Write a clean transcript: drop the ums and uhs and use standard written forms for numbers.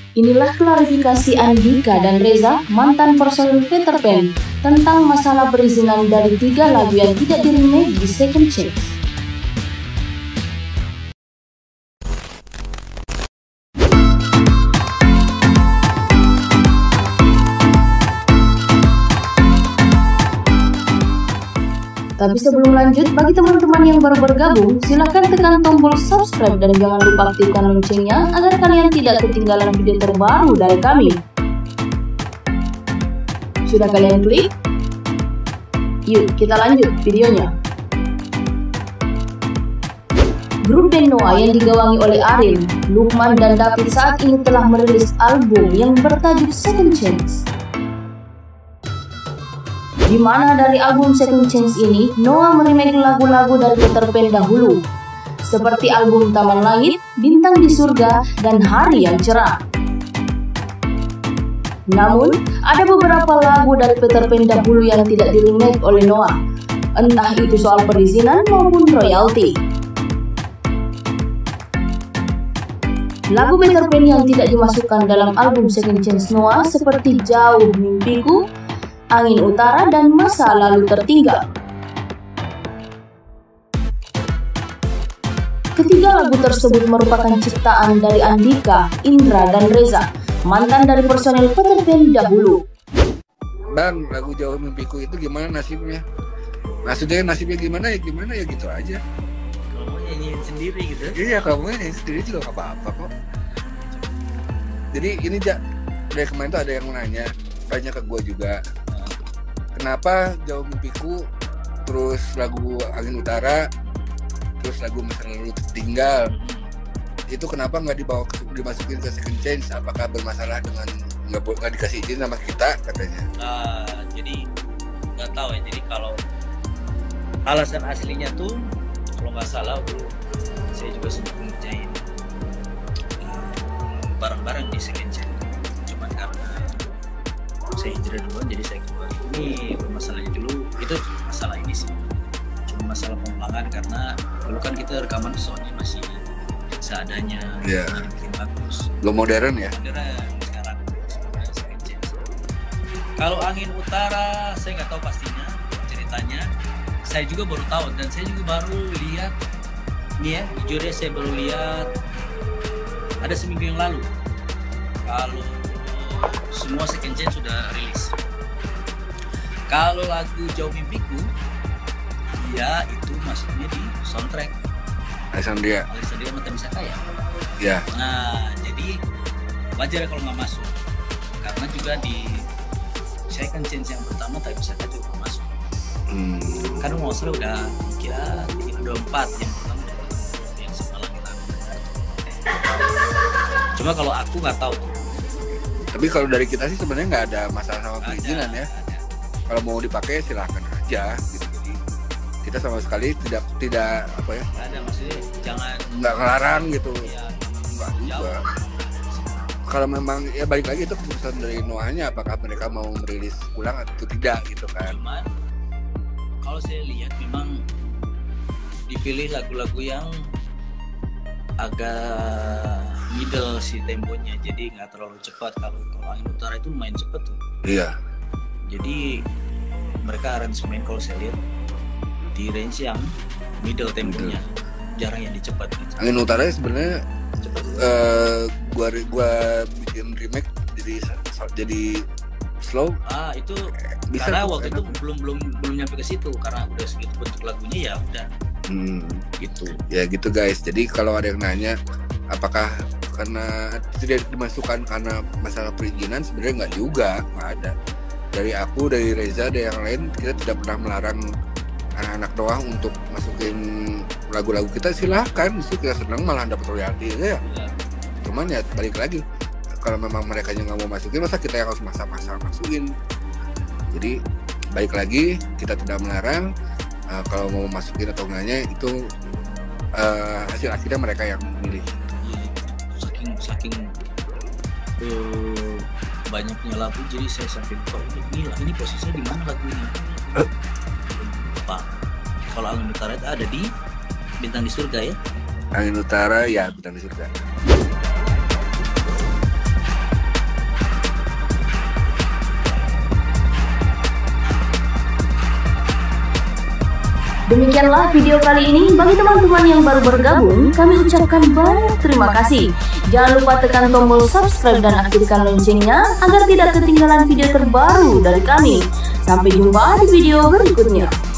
Inilah klarifikasi Andika dan Reza, mantan personil Peter Pan, tentang masalah perizinan dari 3 lagu yang tidak di-remake di Second Chance. Tapi sebelum lanjut, bagi teman-teman yang baru bergabung, silahkan tekan tombol subscribe dan jangan lupa aktifkan loncengnya agar kalian tidak ketinggalan video terbaru dari kami. Sudah kalian klik? Yuk kita lanjut videonya. Grup band Noah yang digawangi oleh Ariel, Lukman, dan David saat ini telah merilis album yang bertajuk Second Chance. Di mana dari album Second Chance ini, Noah meremake lagu-lagu dari Peter Pan dahulu, seperti album Taman Langit, Bintang di Surga, dan Hari yang Cerah. Namun, ada beberapa lagu dari Peter Pan dahulu yang tidak diremake oleh Noah, entah itu soal perizinan maupun royalti. Lagu Peter Pan yang tidak dimasukkan dalam album Second Chance Noah seperti Jauh Mimpiku, Angin Utara, dan Masa Lalu Tertinggal. Ketiga lagu tersebut merupakan ciptaan dari Andika, Indra, dan Reza, mantan dari personil Peter Pan dahulu. Dan lagu Jauh Mimpiku itu gimana nasibnya? Maksudnya nasibnya gimana ya gitu aja. Kalau mau nyanyiin sendiri gitu. Iya, kalau mau nyanyiin sendiri juga gak apa-apa kok. Jadi ini dari kemarin tuh ada yang tanya ke gue juga, kenapa Jauh Mimpiku, terus lagu Angin Utara, terus lagu Masa Lalu Tertinggal, itu kenapa nggak dimasukin ke Second Chance? Apakah bermasalah dengan nggak dikasih izin sama kita katanya? Jadi nggak tahu ya. Jadi kalau alasan aslinya tuh, kalau nggak salah saya juga sempat ngerjain bareng-bareng di Second Chance. Cuman karena saya hijrah duluan, jadi saya keluar. Ini masalahnya dulu, itu masalah ini sih, cuma masalah pengulangan karena dulu kan kita rekaman soundnya masih seadanya, bikin bagus. Belum modern ya? Modern sekarang Second Chance. Kalau Angin Utara saya nggak tahu pastinya ceritanya, saya juga baru tahu dan saya juga baru lihat nih ya, jujur ya, saya baru lihat ada seminggu yang lalu kalau semua Second Chance sudah rilis. Kalau lagu Jauh Mimpiku, ya itu masuknya di soundtrack Alexandria Mata Misaka ya. Ya. Nah, jadi wajar kalau nggak masuk, karena juga di Second Chance yang pertama tak bisa juga nggak masuk. Kan nggak salah udah kira 4 yang pertama yang semalam kita. Cuma kalau aku nggak tahu. Tapi kalau dari kita sih sebenarnya nggak ada masalah sama perizinan ya. Kalau mau dipakai silahkan aja gitu. Jadi kita sama sekali tidak apa ya? Nggak ada, maksudnya nggak ngelarang gitu. Ya, nggak juga. Kalau memang ya balik lagi itu keputusan dari Noahnya, apakah mereka mau merilis ulang atau tidak gitu kan. Cuman kalau saya lihat memang dipilih lagu-lagu yang agak middle si temponya, jadi nggak terlalu cepat. Kalau Angin Utara itu lumayan cepat tuh. Iya. Jadi mereka aransemen kalau saya lihat di range yang middle temponya, jarang yang dicepat gitu. Angin Utara sebenarnya Cepat. Gua bikin remake jadi slow. Itu bisa karena tuh, waktu enak. itu belum nyampe ke situ, karena udah segitu bentuk lagunya ya udah. Gitu. Ya gitu guys. Jadi kalau ada yang nanya apakah karena tidak dimasukkan karena masalah perizinan, sebenarnya nggak juga, nggak ada. Dari aku, dari Reza, dari yang lain, kita tidak pernah melarang anak-anak Noah untuk masukin lagu-lagu kita. Silahkan, justru kita senang malah dapat royalti ya. Cuman ya balik lagi, kalau memang mereka yang nggak mau masukin, masa kita yang harus masa-masa masukin. Jadi balik lagi, kita tidak melarang. Kalau mau masukin atau enggaknya itu hasil akhirnya mereka yang memilih. Saking banyaknya lagu, jadi saya sampai lupa ini posisinya di mana lagu ini. Pak, kalau Angin Utara itu ada di Bintang di Surga ya. Angin Utara ya Bintang di Surga. Demikianlah video kali ini. Bagi teman-teman yang baru bergabung, kami ucapkan banyak terima kasih. Jangan lupa tekan tombol subscribe dan aktifkan loncengnya agar tidak ketinggalan video terbaru dari kami. Sampai jumpa di video berikutnya.